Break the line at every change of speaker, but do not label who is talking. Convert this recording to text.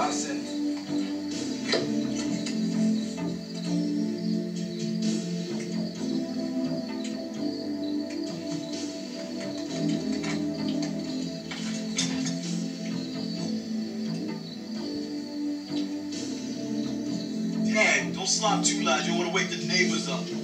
boxing.
Dad, don't slop too loud. You don't want to wake the neighbors up.